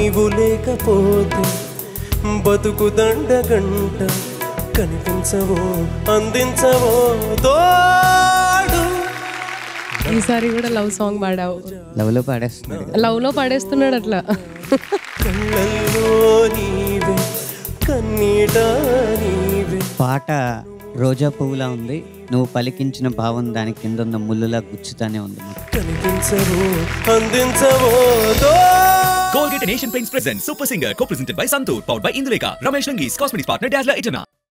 నీవు లేకపోతే బతుకు దండగంట కనిపించవో అందించవో తోడు. ఈసారి కూడా లవ్ సాంగ్ పాడావు. లవ్ లో పాడేస్తున్నాడు అట్లా. కళ్ళల్లో నీవే కన్నీట నీవే. పాట రోజా పువ్వులా ఉంది, నువ్వు పలికించిన భావం దాని కింద ఉన్న ముళ్ళులా గుచ్చుతానే ఉంది. కనిపించవో అందించవో Colgate and Asian Paints presents Super Singer, co-presented by Santur, powered by Indulekha, Ramesh Langi's Cosmetics partner Dazzler Itana.